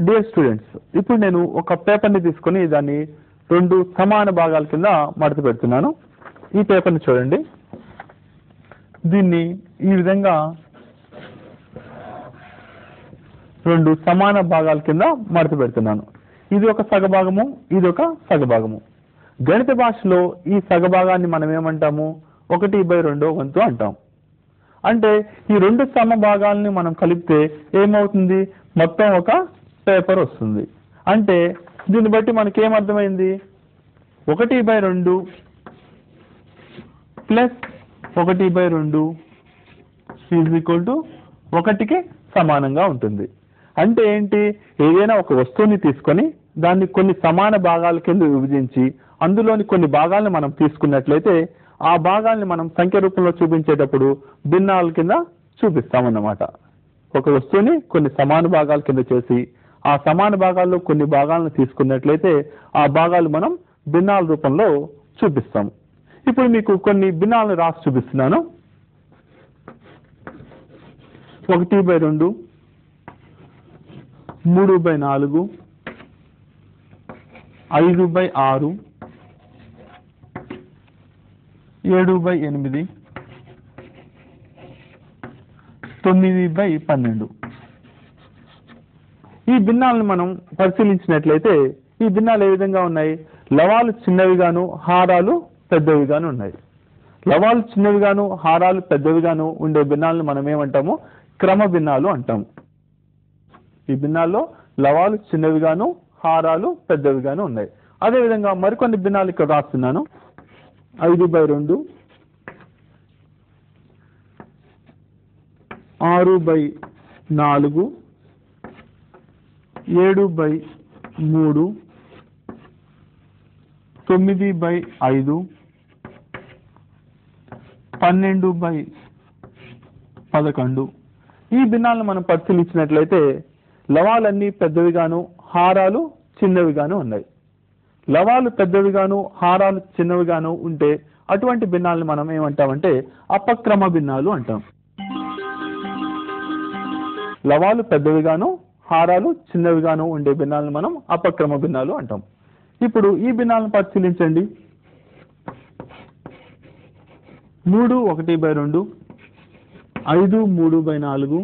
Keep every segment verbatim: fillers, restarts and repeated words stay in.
Dear students, ఇప్పుడు నేను ఒక పేపర్ని తీసుకొని దాన్ని రెండు సమాన భాగాల కింద మడత పెడుతున్నాను. ఈ పేపర్ని చూడండి. దీన్ని ఈ విధంగా రెండు సమాన భాగాల కింద మడత పెడుతున్నాను. ఇది ఒక సగభాగము, ఇది ఒక సగభాగము. గణిత భాషలో ఈ సగభాగాన్ని మనం ఏమంటాము? ఒకటి బై రెండో వంతు అంటాం. అంటే ఈ రెండు సమభాగాల్ని మనం కలిపితే ఏమవుతుంది? మొత్తం ఒక పేపర్ వస్తుంది. అంటే దీన్ని బట్టి మనకేమర్థమైంది? ఒకటి బై రెండు ప్లస్ ఒకటి బై రెండు ఈజ్ ఈక్వల్ టు ఒకటికి సమానంగా ఉంటుంది. అంటే ఏంటి? ఏదైనా ఒక వస్తువుని తీసుకొని దాన్ని కొన్ని సమాన భాగాల కింద విభజించి అందులోని కొన్ని భాగాలను మనం తీసుకున్నట్లయితే ఆ భాగాల్ని మనం సంఖ్య రూపంలో చూపించేటప్పుడు భిన్నాల కింద చూపిస్తామన్నమాట. ఒక వస్తువుని కొన్ని సమాన భాగాల కింద చేసి ఆ సమాన భాగాల్లో కొన్ని భాగాలను తీసుకున్నట్లయితే ఆ భాగాలు మనం భిన్నాల రూపంలో చూపిస్తాము. ఇప్పుడు మీకు కొన్ని భిన్నాలను రాసి చూపిస్తున్నాను. ఒకటి బై రెండు, మూడు బై నాలుగు, ఐదు బై ఆరు, ఏడు బై ఎనిమిది, తొమ్మిది బై పన్నెండు. ఈ భిన్నాలను మనం పరిశీలించినట్లయితే ఈ భిన్నాలు ఏ విధంగా ఉన్నాయి? లవాలు చిన్నవిగాను హారాలు పెద్దవిగాను ఉన్నాయి. లవాలు చిన్నవిగాను హారాలు పెద్దవిగాను ఉండే భిన్నాలను మనం ఏమంటాము? క్రమ భిన్నాలు అంటాము. ఈ భిన్నాల్లో లవాలు చిన్నవిగాను హారాలు పెద్దవిగాను ఉన్నాయి. అదేవిధంగా మరికొన్ని భిన్నాలు ఇక్కడ రాస్తున్నాను. ఐదు బై రెండు, ఆరు బై నాలుగు, ఏడు బై మూడు, తొమ్మిది బై ఐదు, పన్నెండు బై పదకొండు. ఈ భిన్నాలను మనం పరిశీలించినట్లయితే లవాలన్నీ పెద్దవిగాను హారాలు చిన్నవిగాను ఉన్నాయి. లవాలు పెద్దవిగాను హారాలు చిన్నవిగాను ఉంటే అటువంటి భిన్నాలను మనం ఏమంటామంటే అపక్రమ భిన్నాలు అంటాం. లవాలు పెద్దవిగాను హారాలు చిన్నవిగాను ఉండే భిన్నాలను మనం అపక్రమ భిన్నాలు అంటాం. ఇప్పుడు ఈ భిన్నాలను పరిశీలించండి. మూడు ఒకటి బై రెండు, ఐదు మూడు బై నాలుగు,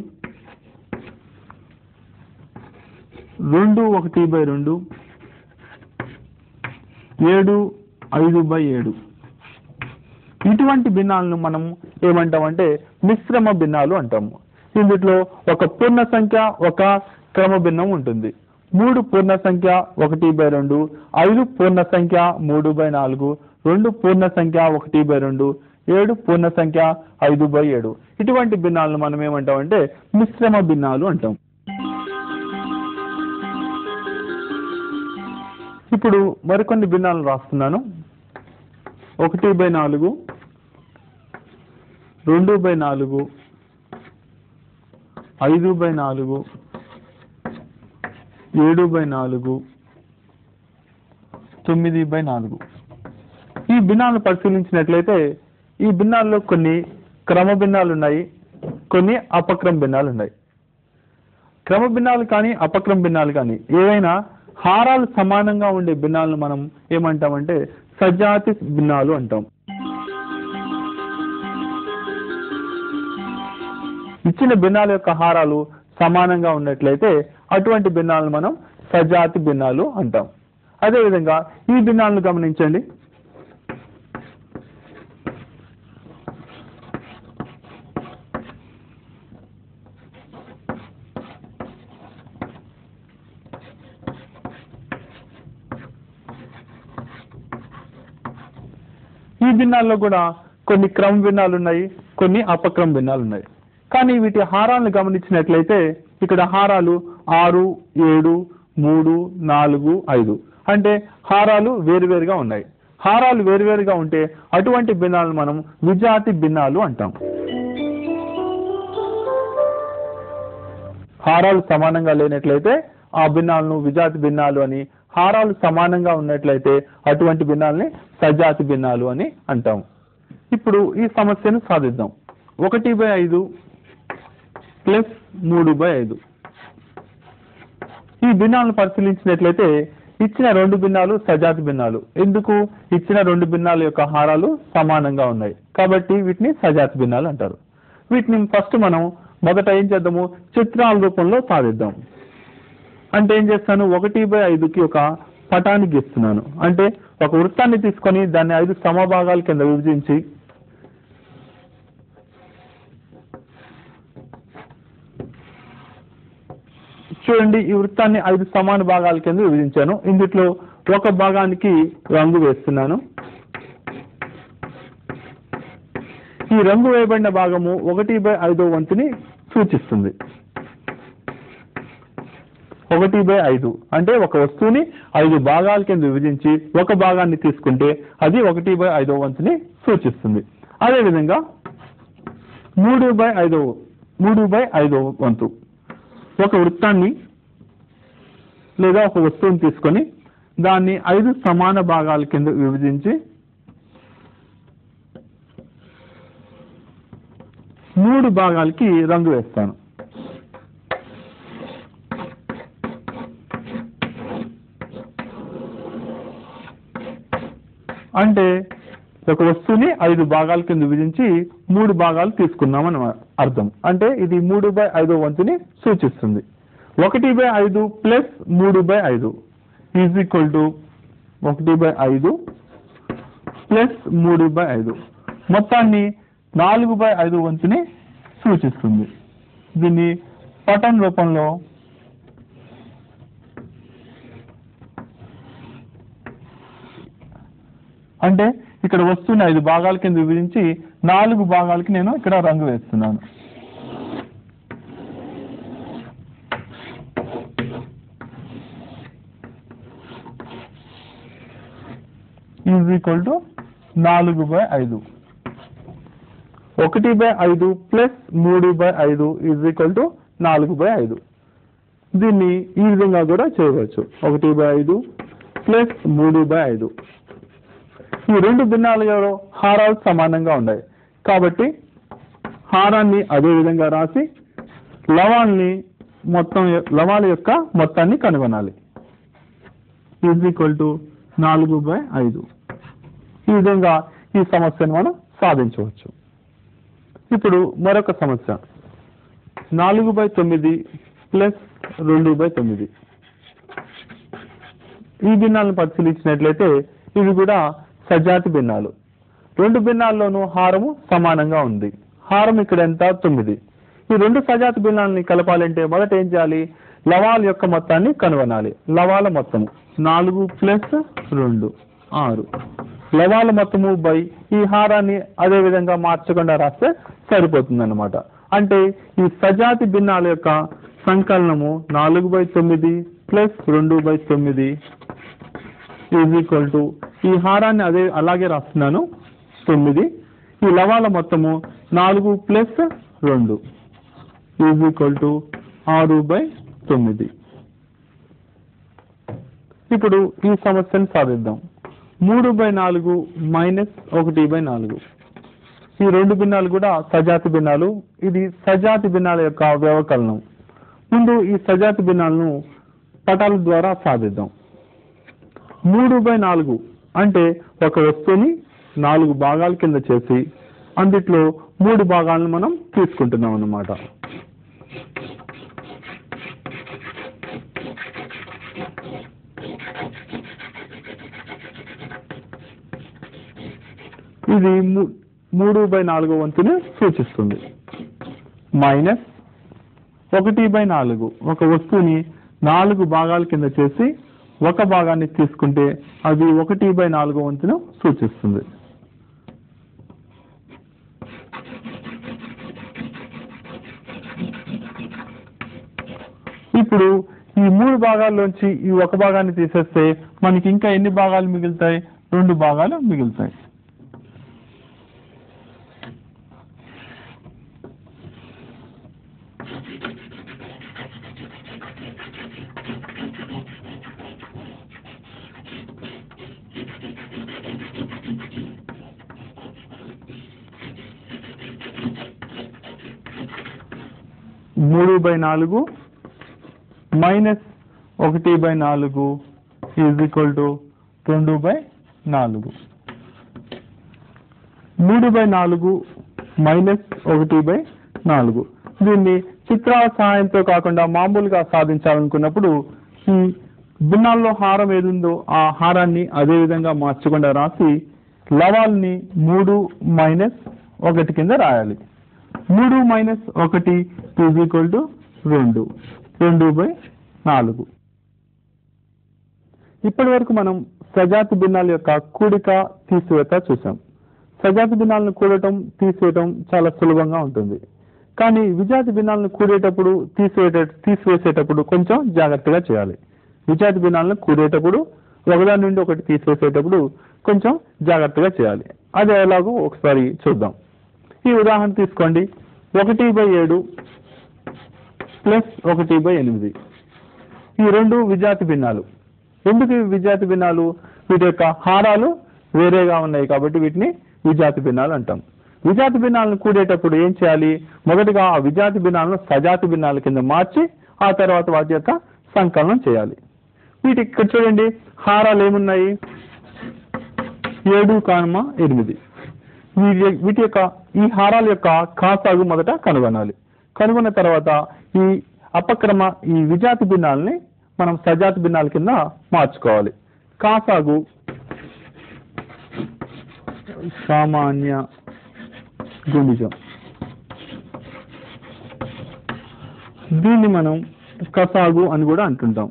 రెండు ఒకటి బై రెండు, ఏడు ఐదు బై ఏడు. ఇటువంటి భిన్నాలను మనం ఏమంటామంటే మిశ్రమ భిన్నాలు అంటాము. ఇందులో ఒక పూర్ణ సంఖ్య, ఒక క్రమ భిన్నం ఉంటుంది. మూడు పూర్ణ సంఖ్య ఒకటి బై రెండు, ఐదు పూర్ణ సంఖ్య మూడు బై నాలుగు, రెండు పూర్ణ సంఖ్య ఒకటి బై రెండు, ఏడు పూర్ణ సంఖ్య ఐదు బై ఏడు. ఇటువంటి భిన్నాలను మనం ఏమంటామంటే మిశ్రమ భిన్నాలు అంటాం. ఇప్పుడు మరికొన్ని భిన్నాలను రాస్తున్నాను. ఒకటి బై నాలుగు, రెండు బై నాలుగు, ఐదు బై నాలుగు, ఏడు బై నాలుగు, తొమ్మిది బై నాలుగు. ఈ భిన్నాలను పరిశీలించినట్లయితే ఈ భిన్నాల్లో కొన్ని క్రమ భిన్నాలు ఉన్నాయి, కొన్ని అపక్రమ భిన్నాలు ఉన్నాయి. క్రమ భిన్నాలు కానీ అపక్రమ భిన్నాలు కానీ ఏవైనా హారాలు సమానంగా ఉండే భిన్నాలను మనం ఏమంటామంటే సజాతి భిన్నాలు అంటాం. ఇచ్చిన భిన్నాల యొక్క హారాలు సమానంగా ఉన్నట్లయితే అటువంటి భిన్నాలను మనం సజాతి భిన్నాలు అంటాం. అదేవిధంగా ఈ భిన్నాలను గమనించండి. ఈ భిన్నాల్లో కూడా కొన్ని క్రమ భిన్నాలు ఉన్నాయి, కొన్ని అపక్రమ భిన్నాలు ఉన్నాయి. కానీ వీటి హారాలను గమనించినట్లయితే ఇక్కడ హారాలు ఆరు, ఏడు, మూడు, నాలుగు, ఐదు. అంటే హారాలు వేరువేరుగా ఉన్నాయి. హారాలు వేరువేరుగా ఉంటే అటువంటి భిన్నాలను మనం విజాతి భిన్నాలు అంటాం. హారాలు సమానంగా లేనట్లయితే ఆ భిన్నాలను విజాతి భిన్నాలు అని, హారాలు సమానంగా ఉన్నట్లయితే అటువంటి భిన్నాలని సజాతి భిన్నాలు అని అంటాం. ఇప్పుడు ఈ సమస్యను సాధిద్దాం. ఒకటి బై ఐదు ప్లస్ మూడు బై ఐదు. ఈ భిన్నాలను పరిశీలించినట్లయితే ఇచ్చిన రెండు భిన్నాలు సజాతి భిన్నాలు. ఎందుకు? ఇచ్చిన రెండు భిన్నాల యొక్క హారాలు సమానంగా ఉన్నాయి కాబట్టి వీటిని సజాతి భిన్నాలు అంటారు. వీటిని ఫస్ట్ మనం మొదట ఏం చేద్దాము, చిత్రాల రూపంలో సాధిద్దాం. అంటే ఏం చేస్తాను, ఒకటి బై ఐదుకి ఒక పటాన్ని గీస్తున్నాను. అంటే ఒక వృత్తాన్ని తీసుకొని దాన్ని ఐదు సమభాగాల కింద విభజించి చూడండి, ఈ వృత్తాన్ని ఐదు సమాన భాగాల కింద విభజించాను. ఇందులో ఒక భాగానికి రంగు వేస్తున్నాను. ఈ రంగు వేయబడిన భాగము ఒకటి బై ఐదో వంతుని సూచిస్తుంది. ఒకటి బై ఐదు అంటే ఒక వస్తువుని ఐదు భాగాల కింద విభజించి ఒక భాగాన్ని తీసుకుంటే అది ఒకటి బై ఐదో వంతుని సూచిస్తుంది. అదేవిధంగా మూడు బై ఐదో మూడు బై ఐదో వంతు ఒక వృత్తాన్ని లేదా ఒక వస్తువుని తీసుకొని దాన్ని ఐదు సమాన భాగాల కింద విభజించి మూడు భాగాలకి రంగు వేస్తాను. అంటే ఒక వస్తువుని ఐదు భాగాల కింద విభజించి మూడు భాగాలు తీసుకున్నామని అర్థం. అంటే ఇది మూడు బై ఐదో వంతుని సూచిస్తుంది. ఒకటి బై ఐదు ప్లస్ మూడు బై ఐదు ఈజ్ ఈక్వల్ టు ఒకటి బై ఐదు ప్లస్ మూడు బై ఐదు మొత్తాన్ని నాలుగు బై ఐదు వంతుని సూచిస్తుంది. దీన్ని పటం రూపంలో అంటే ఇక్కడ వస్తువుని ఐదు భాగాల కింద విభజించి నాలుగు భాగాలకి నేను ఇక్కడ రంగు వేస్తున్నాను. ఈజ్ ఈక్వల్ టు నాలుగు బై ఐదు. ఒకటి బై ఐదు ప్లస్ మూడు బై ఐదు ఈజ్ ఈక్వల్ టు నాలుగు బై ఐదు. దీన్ని ఈ విధంగా కూడా చేయవచ్చు. ఒకటి బై ఐదు ప్లస్ మూడు బై ఐదు. ఈ రెండు భిన్నాల హారాలు సమానంగా ఉన్నాయి కాబట్టి హారాన్ని అదే విధంగా రాసి లవాల్ని మొత్తం లవాల యొక్క మొత్తాన్ని కనుగొనాలి. ఈజ్ ఈక్వల్ టు నాలుగు బై ఐదు. ఈ విధంగా ఈ సమస్యను మనం సాధించవచ్చు. ఇప్పుడు మరొక సమస్య, నాలుగు బై తొమ్మిది ప్లస్ రెండు బై తొమ్మిది. ఈ భిన్నాలను పరిశీలించినట్లయితే ఇవి కూడా సజాతి భిన్నాలు. రెండు భిన్నాల్లోనూ హారము సమానంగా ఉంది. హారం ఇక్కడ ఎంత? తొమ్మిది. ఈ రెండు సజాతి భిన్నాలని కలపాలంటే మొదట ఏం చేయాలి? లవాల యొక్క మొత్తాన్ని కనుగొనాలి. లవాల మొత్తము నాలుగు ప్లస్ రెండు ఆరు. లవాల మొత్తము బై ఈ హారాన్ని అదే విధంగా మార్చకుండా రాస్తే సరిపోతుంది అన్నమాట. అంటే ఈ సజాతి భిన్నాల యొక్క సంకలనము నాలుగు బై తొమ్మిది ప్లస్ రెండు బై తొమ్మిది ఈజ్ ఈక్వల్ టు ఈ హారాన్ని అదే అలాగే రాస్తున్నాను తొమ్మిది. ఈ లవాల మొత్తము నాలుగు ప్లస్ రెండు ఈజ్ ఈక్వల్ టు ఆరు బై తొమ్మిది. ఇప్పుడు ఈ సమస్యను సాధిద్దాం. మూడు బై నాలుగు మైనస్ ఒకటి బై నాలుగు. ఈ రెండు భిన్నాలు కూడా సజాతి భిన్నాలు. ఇది సజాతి భిన్నాల యొక్క వ్యవకలనం. ముందు ఈ సజాతి భిన్నాలను పటాల ద్వారా సాధిద్దాం. మూడు బై నాలుగు అంటే ఒక వస్తువుని నాలుగు భాగాల కింద చేసి అందుట్లో మూడు భాగాలను మనం తీసుకుంటున్నాం అన్నమాట. ఇది మూడు బై నాలుగో వంతుని సూచిస్తుంది. మైనస్ ఒకటి బై నాలుగు ఒక వస్తువుని నాలుగు భాగాల కింద చేసి ఒక భాగాన్ని తీసుకుంటే అది ఒకటి బై నాలుగో వంతును సూచిస్తుంది. ఇప్పుడు ఈ మూడు భాగాల్లోంచి ఈ ఒక భాగాన్ని తీసేస్తే మనకి ఇంకా ఎన్ని భాగాలు మిగులుతాయి? రెండు భాగాలు మిగులుతాయి. మూడు బై నాలుగు మైనస్ ఒకటి బై నాలుగు ఈజ్ ఈక్వల్ టు రెండు బై నాలుగు. మూడు బై నాలుగు మైనస్ ఒకటి బై నాలుగు. దీన్ని చిత్రాల సహాయంతో కాకుండా మామూలుగా సాధించాలనుకున్నప్పుడు ఈ భిన్నాల్లో హారం ఏదుందో ఆ హారాన్ని అదే విధంగా మార్చకుండా రాసి లవాల్ని మూడు మైనస్ ఒకటి కింద రాయాలి. మూడు మైనస్ ఒకటి ఈజ్ ఈక్వల్ టు రెండు, రెండు బై నాలుగు. ఇప్పటి వరకు మనం సజాతి భిన్నాల యొక్క కూడిక తీసివేత చూసాం. సజాతి భిన్నాలను కూడటం తీసివేయటం చాలా సులభంగా ఉంటుంది. కానీ విజాతి భిన్నాలను కూడేటప్పుడు తీసివేట తీసివేసేటప్పుడు కొంచెం జాగ్రత్తగా చేయాలి. విజాతి భిన్నాలను కూడేటప్పుడు ఒకదాని నుండి ఒకటి తీసివేసేటప్పుడు కొంచెం జాగ్రత్తగా చేయాలి. అది ఎలాగో ఒకసారి చూద్దాం. ఈ ఉదాహరణ తీసుకోండి. ఒకటి బై ఏడు ప్లస్ ఒకటి బై ఎనిమిది. ఈ రెండు విజాతి భిన్నాలు. ఎందుకు విజాతి భిన్నాలు? వీటి యొక్క హారాలు వేరేగా ఉన్నాయి కాబట్టి వీటిని విజాతి భిన్నాలు అంటాం. విజాతి భిన్నాలను కూడేటప్పుడు ఏం చేయాలి? మొదటిగా ఆ విజాతి భిన్నాలను సజాతి భిన్నాల కింద మార్చి ఆ తర్వాత వాటి యొక్క సంకలనం చేయాలి. వీటి ఇక్కడ చూడండి, హారాలు ఏమున్నాయి? ఏడు కామ ఎనిమిది. వీటి వీటి యొక్క ఈ హారాల యొక్క కాసాగు మొదట కనుగొనాలి. కనుగొన్న తర్వాత ఈ అపక్రమ ఈ విజాతి భిన్నాలని మనం సజాతి భిన్నాల కింద మార్చుకోవాలి. కాసాగు సామాన్య గుణిజం. దీన్ని మనం కసాగు అని కూడా అంటుంటాం.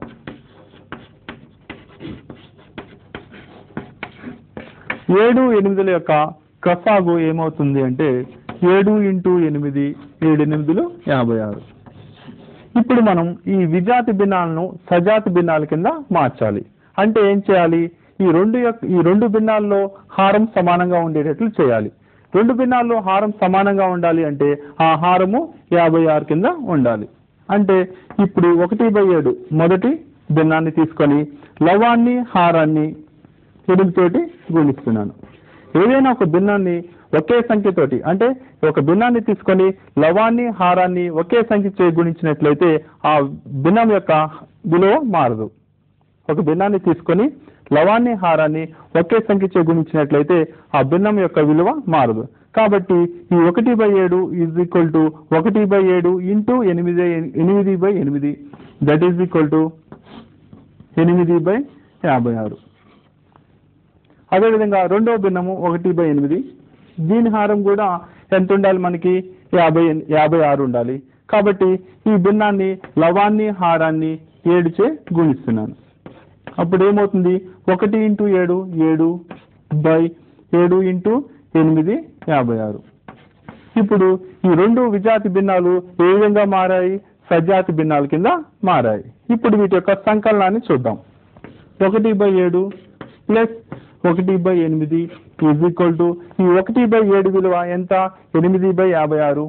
ఏడు ఎనిమిదిల యొక్క కసాగు ఏమవుతుంది అంటే ఏడు ఇంటూ ఎనిమిది, ఏడు ఎనిమిదిలు యాభై ఆరు. ఇప్పుడు మనం ఈ విజాతి భిన్నాలను సజాతి భిన్నాల కింద మార్చాలి. అంటే ఏం చేయాలి? ఈ రెండు యొక్క ఈ రెండు భిన్నాల్లో హారం సమానంగా ఉండేటట్లు చేయాలి. రెండు భిన్నాల్లో హారం సమానంగా ఉండాలి అంటే ఆ హారము యాభై ఆరు కింద ఉండాలి. అంటే ఇప్పుడు ఒకటి బై ఏడు మొదటి భిన్నాన్ని తీసుకొని లవాన్ని హారాన్ని ఎనిమిదితోటి గుణిస్తున్నాను. ఏదైనా ఒక భిన్నాన్ని ఒకే సంఖ్యతోటి అంటే ఒక భిన్నాన్ని తీసుకొని లవాన్ని హారాన్ని ఒకే సంఖ్య గుణించినట్లయితే ఆ భిన్నం యొక్క విలువ మారదు. ఒక భిన్నాన్ని తీసుకొని లవాన్ని హారాన్ని ఒకే సంఖ్య గుణించినట్లయితే ఆ భిన్నం యొక్క విలువ మారదు. కాబట్టి ఈ ఒకటి బై ఏడు ఈజ్ ఈక్వల్ టు ఒకటి బై ఏడు ఇంటూ ఎనిమిది ఎనిమిది బై ఎనిమిది దట్ ఈజ్ ఈక్వల్ టు ఎనిమిది బై యాభై ఆరు. అదేవిధంగా రెండవ భిన్నము ఒకటి బై ఎనిమిది. దీని హారం కూడా ఎంత ఉండాలి? మనకి యాభై యాభై ఆరు ఉండాలి. కాబట్టి ఈ భిన్నాన్ని లవాన్ని హారాన్ని ఏడుచే గుణిస్తున్నాను. అప్పుడు ఏమవుతుంది? ఒకటి ఇంటూ ఏడు ఏడు బై ఏడు ఇంటూ ఎనిమిది యాభై ఆరు. ఇప్పుడు ఈ రెండు విజాతి భిన్నాలు ఏ విధంగా మారాయి? సజాతి భిన్నాల కింద మారాయి. ఇప్పుడు వీటి యొక్క సంకలనాన్ని చూద్దాం. ఒకటి బై ఏడు ప్లస్ ఒకటి బై ఎనిమిది ఈజ్ ఈక్వల్ టు ఈ ఒకటి బై ఏడు విలువ ఎంత? ఎనిమిది బై యాభై ఆరు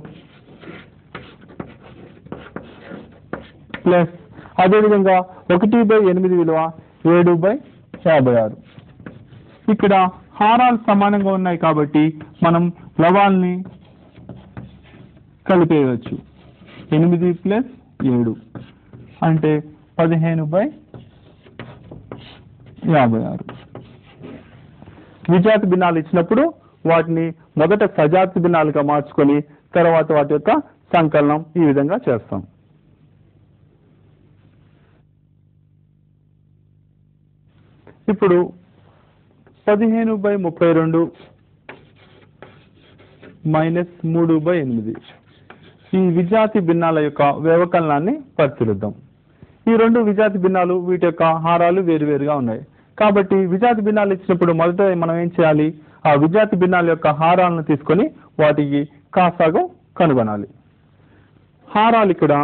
ప్లస్ అదేవిధంగా ఒకటి బై ఎనిమిది విలువ ఏడు బై యాభై ఆరు. ఇక్కడ హారాలు సమానంగా ఉన్నాయి కాబట్టి మనం లవాల్ని కలిపేయవచ్చు. ఎనిమిది ప్లస్ ఏడు అంటే పదిహేను బై యాభై ఆరు. విజాతి భిన్నాలు ఇచ్చినప్పుడు వాటిని మొదట సజాతి భిన్నాలుగా మార్చుకొని తర్వాత వాటి యొక్క సంకలనం ఈ విధంగా చేస్తాం. ఇప్పుడు పదిహేను బై ముప్పై రెండు మైనస్ మూడు బై ఎనిమిది ఈ విజాతి భిన్నాల యొక్క వ్యవకలనాన్ని పరిశీలిద్దాం. ఈ రెండు విజాతి భిన్నాలు వీటి యొక్క హారాలు వేరువేరుగా ఉన్నాయి కాబట్టి విజాతి భిన్నాలు ఇచ్చినప్పుడు మొదట మనం ఏం చేయాలి? ఆ విజాతి భిన్నాల యొక్క హారాలను తీసుకొని వాటికి కాసాగు కనుగొనాలి. హారాలు ఇక్కడ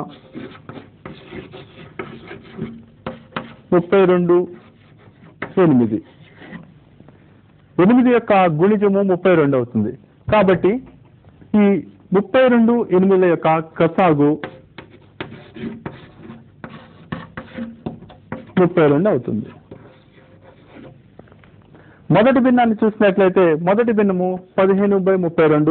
ముప్పై రెండు ఎనిమిది. ఎనిమిది యొక్క గుణిజము ముప్పై రెండు అవుతుంది. కాబట్టి ఈ ముప్పై రెండు ఎనిమిది యొక్క కసాగు ముప్పై రెండు అవుతుంది. మొదటి భిన్నాన్ని చూసినట్లయితే మొదటి భిన్నము పదిహేను బై ముప్పై రెండు.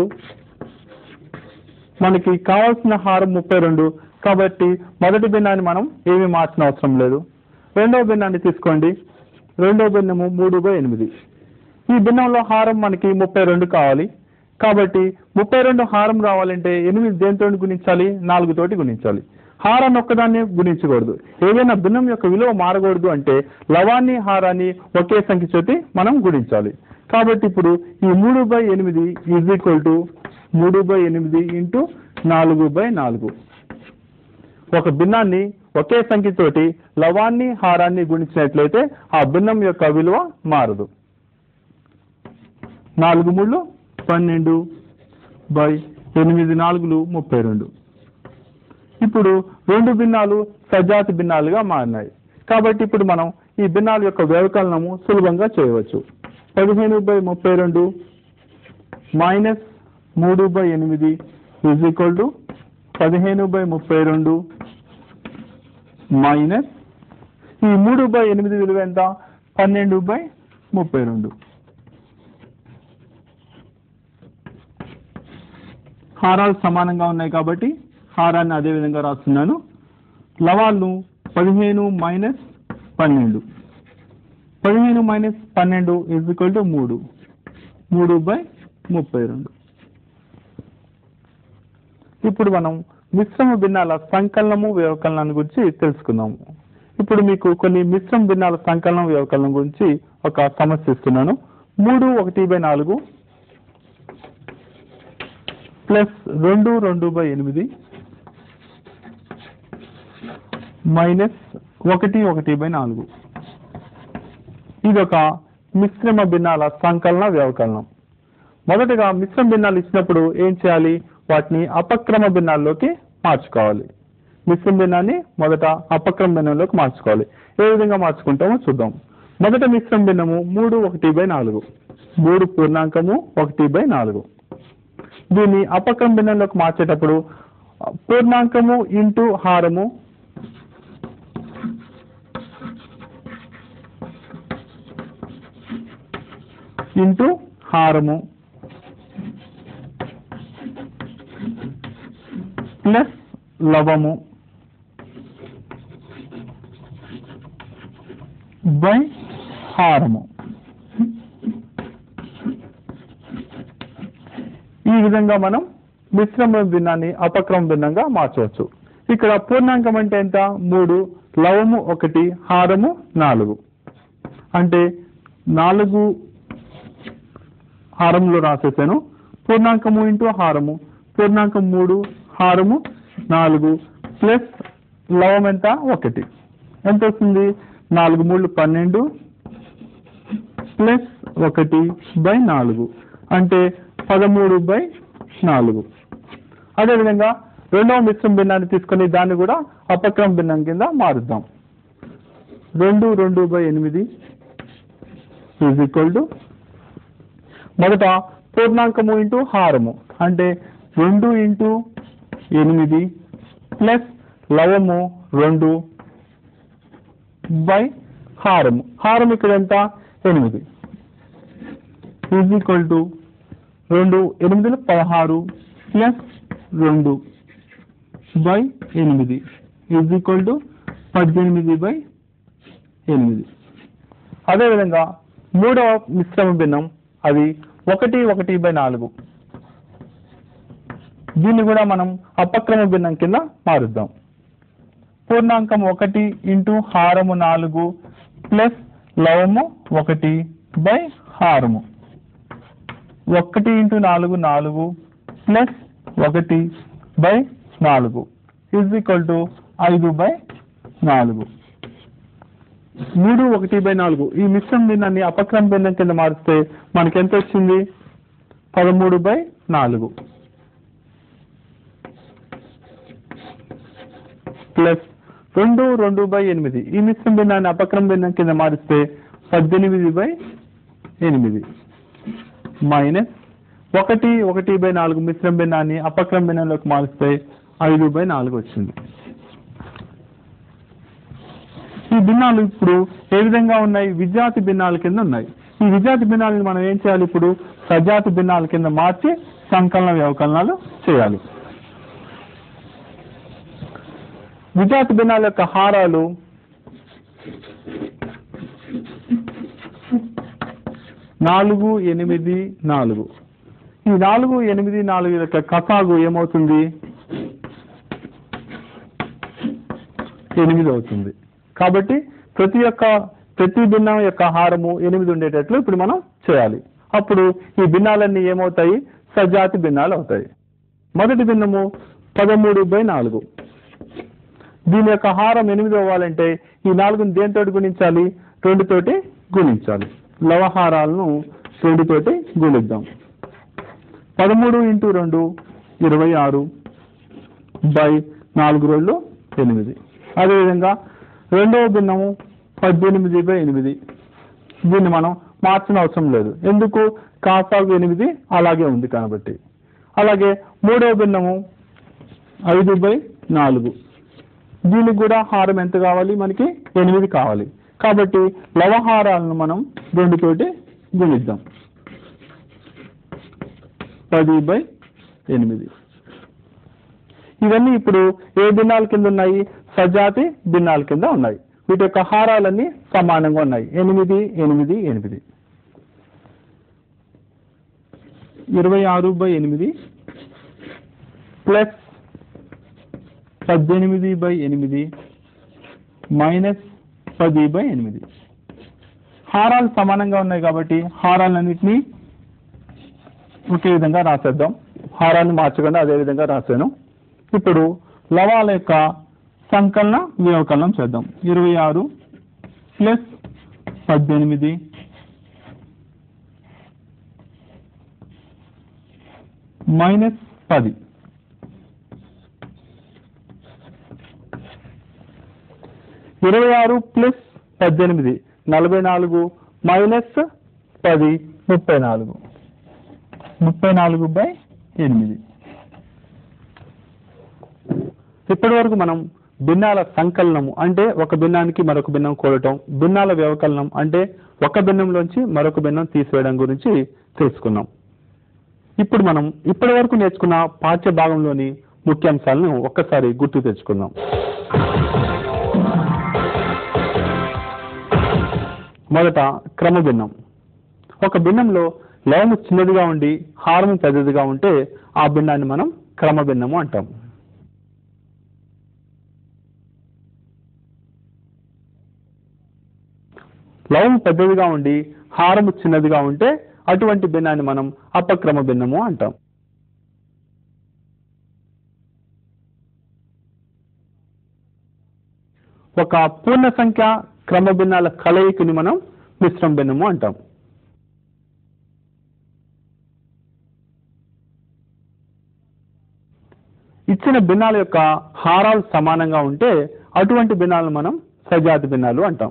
మనకి కావాల్సిన హారం ముప్పై రెండు కాబట్టి మొదటి భిన్నాన్ని మనం ఏమీ మార్చిన అవసరం లేదు. రెండవ భిన్నాన్ని తీసుకోండి. రెండవ భిన్నము మూడు బై ఎనిమిది. ఈ భిన్నంలో హారం మనకి ముప్పై రెండు కావాలి. కాబట్టి ముప్పై రెండు హారం రావాలంటే ఎనిమిది దేనితో గుణించాలి? నాలుగు తోటి గుణించాలి. హారాన్ని ఒక్కదాన్ని గుణించకూడదు. ఏదైనా భిన్నం యొక్క విలువ మారకూడదు అంటే లవాన్ని హారాన్ని ఒకే సంఖ్య చోటి మనం గుణించాలి. కాబట్టి ఇప్పుడు ఈ మూడు బై ఎనిమిది ఈజ్ ఈక్వల్ టు మూడు బై ఎనిమిది ఇంటూ నాలుగు బై నాలుగు. ఒక భిన్నాన్ని ఒకే సంఖ్యతోటి లవాన్ని హారాన్ని గుణించినట్లయితే ఆ భిన్నం యొక్క విలువ మారదు. నాలుగు మూడు పన్నెండు బై ఎనిమిది నాలుగులు ముప్పై రెండు. ఇప్పుడు రెండు భిన్నాలు సజాతి భిన్నాలుగా మారినాయి. కాబట్టి ఇప్పుడు మనం ఈ భిన్నాల యొక్క వ్యవకలనము సులభంగా చేయవచ్చు. పదిహేను బై ముప్పై రెండు మైనస్ మూడు బై ఎనిమిది ఈజ్ ఈక్వల్ టు పదిహేను బై ముప్పై రెండు మైనస్ ఈ మూడు బై ఎనిమిది విలువ ఎంత? పన్నెండు బై ముప్పై రెండు. హారాలు సమానంగా ఉన్నాయి కాబట్టి హారాన్ని అదే విధంగా రాస్తున్నాను. లవాళ్ళు పదిహేను మైనస్ పన్నెండు. పదిహేను మైనస్ పన్నెండు ఈజ్ ఈక్వల్ టు మూడు. మూడు బై ముప్పై రెండు. ఇప్పుడు మనం మిశ్రమ భిన్నాల సంకలనము వ్యవకలనాన్ని గురించి తెలుసుకుందాము. ఇప్పుడు మీకు కొన్ని మిశ్రమ భిన్నాల సంకలనం వ్యవకలనం గురించి ఒక సమస్య ఇస్తున్నాను. మూడు ఒకటి బై నాలుగు ప్లస్ రెండు రెండు బై ఎనిమిది మైనస్ ఒకటి ఒకటి బై నాలుగు. ఇది ఒక మిశ్రమ భిన్నాల సంకలన వ్యవకలనం. మొదటగా మిశ్రమ భిన్నాలు ఇచ్చినప్పుడు ఏం చేయాలి? వాటిని అపక్రమ భిన్నాల్లోకి మార్చుకోవాలి. మిశ్రమ భిన్నాన్ని మొదట అపక్రమ భిన్నంలోకి మార్చుకోవాలి. ఏ విధంగా మార్చుకుంటామో చూద్దాం. మొదట మిశ్రమ భిన్నము మూడు ఒకటి బై నాలుగు. మూడు పూర్ణాంకము ఒకటి బై నాలుగు. దీన్ని అపక్రమ భిన్నంలోకి మార్చేటప్పుడు పూర్ణాంకము ఇంటూ హారము ఇంటూ హారము ప్లస్ లవము బై హారము. ఈ విధంగా మనం మిశ్రమ భిన్నాన్ని అపక్రమ భిన్నంగా మార్చవచ్చు. ఇక్కడ పూర్ణాంకం అంటే ఎంత? మూడు, లవము ఒకటి, హారము నాలుగు. అంటే నాలుగు హారంలో రాసేసాను. పూర్ణాంకము ఇంటూ హారము, పూర్ణాంకం మూడు, హారము నాలుగు ప్లస్ లవం ఎంత? ఒకటి. ఎంత వస్తుంది? నాలుగు మూడు పన్నెండు ప్లస్ ఒకటి బై నాలుగు అంటే పదమూడు బై నాలుగు. అదేవిధంగా రెండవ మిశ్రమ భిన్నాన్ని తీసుకొని దాన్ని కూడా అపక్రమ భిన్నం కింద మారుద్దాం. రెండు రెండు బై ఎనిమిది ఈజ్ ఈక్వల్ టు మొదట పూర్ణాంకము ఇంటూ హారము అంటే రెండు ఇంటూ ఎనిమిది ప్లస్ లవము రెండు బై హారము. హారం ఇక్కడ ఎంత? ఎనిమిది ఈజ్ ఈక్వల్ టు రెండు ఎనిమిదిలో పదహారు ప్లస్ రెండు బై ఎనిమిది ఈజ్ ఈక్వల్ టు పద్దెనిమిది బై ఎనిమిది. అదేవిధంగా మూడవ మిశ్రమ భిన్నం అది ఒకటి ఒకటి బై నాలుగు. దీన్ని కూడా మనం అపక్రమ భిన్నం కింద మారుద్దాం. పూర్ణాంకం ఒకటి ఇంటూ హారము నాలుగు ప్లస్ లవము ఒకటి బై హారము. ఒకటి ఇంటూ నాలుగు నాలుగు ప్లస్ ఒకటి బై నాలుగు ఈజ్ ఈక్వల్ టు ఐదు బై నాలుగు. మూడు ఒకటి బై నాలుగు ఈ మిశ్రమ భిన్నాన్ని అపక్రమ భిన్నం కింద మారిస్తే మనకి ఎంత వచ్చింది? పదమూడు బై నాలుగు ప్లస్ రెండు రెండు బై ఎనిమిది ఈ మిశ్రమ భిన్నాన్ని అపక్రమ భిన్నం కింద మారిస్తే పద్దెనిమిది బై ఎనిమిది మైనస్ ఒకటి ఒకటి బై నాలుగు మిశ్రమ భిన్నాన్ని అపక్రమ భిన్నంలోకి మారిస్తే ఐదు బై నాలుగు వచ్చింది. ఈ భిన్నాలు ఇప్పుడు ఏ విధంగా ఉన్నాయి? విజాతి భిన్నాల కింద ఉన్నాయి. ఈ విజాతి భిన్నాలను మనం ఏం చేయాలి? ఇప్పుడు సజాతి భిన్నాల కింద మార్చి సంకలన వ్యవకలనాలు చేయాలి. విజాతి భిన్నాల యొక్క హారాలు నాలుగు ఎనిమిది నాలుగు. ఈ నాలుగు ఎనిమిది నాలుగు యొక్క కసాగు ఏమవుతుంది? ఎనిమిది అవుతుంది. కాబట్టి ప్రతి యొక్క ప్రతి భిన్నం యొక్క హారము ఎనిమిది ఉండేటట్లు ఇప్పుడు మనం చేయాలి. అప్పుడు ఈ భిన్నాలన్నీ ఏమవుతాయి? సజాతి భిన్నాలు అవుతాయి. మొదటి భిన్నము పదమూడు బై నాలుగు. దీని యొక్క హారం ఎనిమిది అవ్వాలంటే ఈ నాలుగుని దేనితో గుణించాలి? రెండుతోటి గుణించాలి. లవహారాలను రెండుతోటి గుణిద్దాం. పదమూడు ఇంటూ రెండు ఇరవై ఆరు బై నాలుగు రెండు ఎనిమిది. అదేవిధంగా రెండవ భిన్నము పద్దెనిమిది బై ఎనిమిది. దీన్ని మనం మార్చిన అవసరం లేదు, ఎందుకు? కాసాగు ఎనిమిది అలాగే ఉంది కాబట్టి. అలాగే మూడవ భిన్నము ఐదు బై నాలుగు. దీనికి కూడా హారం ఎంత కావాలి? మనకి ఎనిమిది కావాలి. కాబట్టి లవహారాలను మనం రెండుతోటి గుణిద్దాం. పది బై ఎనిమిది. ఇవన్నీ ఇప్పుడు ఏ భిన్నాల కింద ఉన్నాయి? సజాతి భిన్నాల కింద ఉన్నాయి. వీటి యొక్క హారాలన్నీ సమానంగా ఉన్నాయి. ఎనిమిది ఎనిమిది ఎనిమిది. ఇరవై ఆరు బై ఎనిమిది ప్లస్ పద్దెనిమిది బై ఎనిమిది మైనస్ పది బై ఎనిమిది. హారాలు సమానంగా ఉన్నాయి కాబట్టి హారాలన్నింటినీ ఒకే విధంగా రాసేద్దాం. హారాన్ని మార్చకుండా అదే విధంగా రాశాను. ఇప్పుడు లవాల యొక్క సంకలన వ్యవకలనం చేద్దాం. ఇరవై ఆరు ప్లస్ పద్దెనిమిది మైనస్ పది. ఇరవై ఆరు ప్లస్ పద్దెనిమిది నలభై నాలుగు మైనస్ పది ముప్పై నాలుగు. ముప్పై నాలుగు బై ఎనిమిది. ఇప్పటి వరకు మనం భిన్నాల సంకలనము అంటే ఒక భిన్నానికి మరొక భిన్నం కూడటం, భిన్నాల వ్యవకలనం అంటే ఒక భిన్నంలోంచి మరొక భిన్నం తీసివేయడం గురించి తెలుసుకున్నాం. ఇప్పుడు మనం ఇప్పటి వరకు నేర్చుకున్న పాఠ్య భాగంలోని ముఖ్యాంశాలను ఒక్కసారి గుర్తు తెచ్చుకుందాం. మొదట క్రమభిన్నం. ఒక భిన్నంలో లవము చిన్నదిగా ఉండి హారము పెద్దదిగా ఉంటే ఆ భిన్నాన్ని మనం క్రమభిన్నము అంటాం. లవము పెద్దదిగా ఉండి హారము చిన్నదిగా ఉంటే అటువంటి భిన్నాన్ని మనం అపక్రమ భిన్నము అంటాం. ఒక పూర్ణ సంఖ్య క్రమ భిన్నాల కలయికని మనం మిశ్రమ భిన్నము అంటాం. ఇచ్చిన భిన్నాల యొక్క హారాలు సమానంగా ఉంటే అటువంటి భిన్నాలను మనం సజాతి భిన్నాలు అంటాం.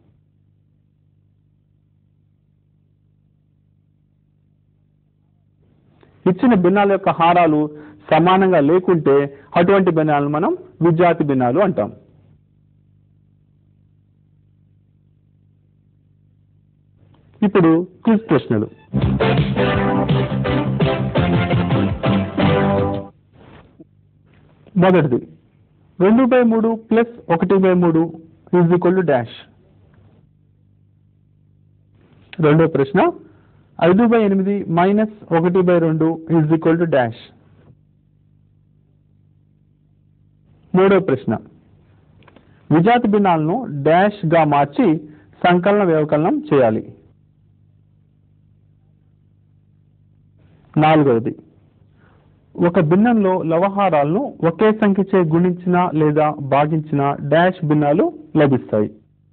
ఇచ్చిన భిన్నాల యొక్క హారాలు సమానంగా లేకుంటే అటువంటి భిన్నాలను మనం విజాతి భిన్నాలు అంటాం. ఇప్పుడు క్విజ్ ప్రశ్నలు. మొదటిది రెండు బై మూడు ప్లస్ ఒకటి బై మూడు ఈజ్ ఈక్వల్ టు డాష్. రెండో ప్రశ్న ఐదు బై ఎనిమిది మైనస్ ఒకటి బై రెండు ఈజ్ ఈక్వల్ టు డాష్. మూడో ప్రశ్న విజాతి భిన్నాలను డాష్ గా మార్చి సంకలన వ్యవకలనం చేయాలి. నాలుగవది ఒక భిన్నంలో లవహారాలను ఒకే సంఖ్యచే గుణించిన లేదా భాగించిన డాష్ భిన్నాలు లభిస్తాయి.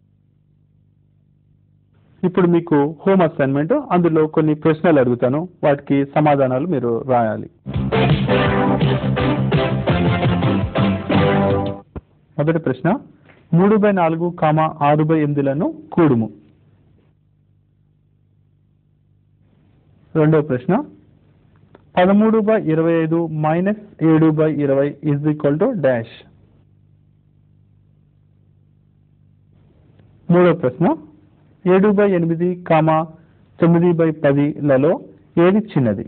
ఇప్పుడు మీకు హోమ్ అసైన్మెంట్, అందులో కొన్ని ప్రశ్నలు అడుగుతాను, వాటికి సమాధానాలు మీరు రాయాలి. మొదటి ప్రశ్న మూడు బై నాలుగు కామ ఆరు బై ఎనిమిదిలను కూడుము. రెండవ ప్రశ్న పదమూడు బై ఇరవై ఐదు మైనస్ ఏడు బై ఇరవై ఈజ్ ఈక్వల్ టు డాష్. మూడవ ప్రశ్న ఏడు బై ఎనిమిది కామ తొమ్మిది బై పదిలలో ఏది చిన్నది.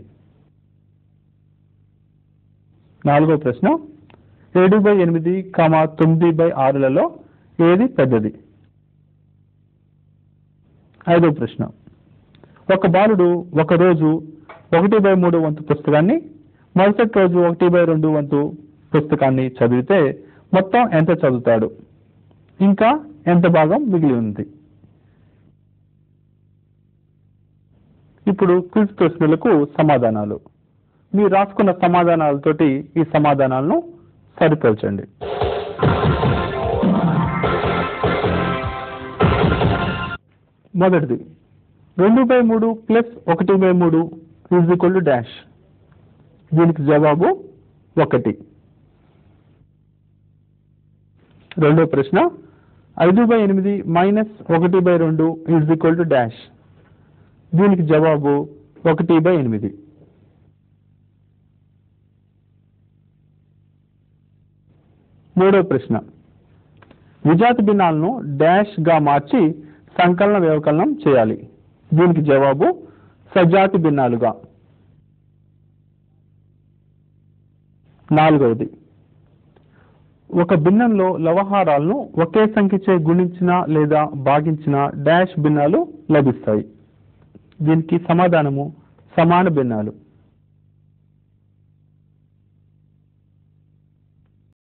నాలుగవ ప్రశ్న ఏడు బై ఎనిమిది కామ తొమ్మిది బై ఆరులలో ఏది పెద్దది. ఐదవ ప్రశ్న ఒక బాలుడు ఒక రోజు ఒకటి బై మూడు వంతు పుస్తకాన్ని, మరుసటి రోజు ఒకటి బై రెండు వంతు పుస్తకాన్ని చదివితే మొత్తం ఎంత చదువుతాడు? ఇంకా ఎంత భాగం మిగిలి ఉంది? ఇప్పుడు క్విజ్ ప్రశ్నలకు సమాధానాలు. మీరు రాసుకున్న సమాధానాలతోటి ఈ సమాధానాలను సరిపోల్చండి. మొదటిది, రెండు బై మూడు ప్లస్ ఒకటి బై మూడు ఈజ్ ఈక్వల్ టు డాష్. దీనికి జవాబు ఒకటి. రెండో ప్రశ్న, ఐదు బై ఎనిమిది మైనస్ ఒకటి బై రెండు ఈజ్ ఈక్వల్ టు డాష్. దీనికి జవాబు ఒకటి బై ఎనిమిది. మూడో ప్రశ్న, విజాతి భిన్నాలను డాష్ గా మార్చి సంకలన వ్యవకలనం చేయాలి. దీనికి జవాబు సజాతి భిన్నాలుగా. నాలుగవది, ఒక భిన్నంలో లవహారాలను ఒకే సంఖ్యచే గుణించిన లేదా భాగించిన డాష్ భిన్నాలు లభిస్తాయి. దీనికి సమాధానము సమాన భిన్నాలు.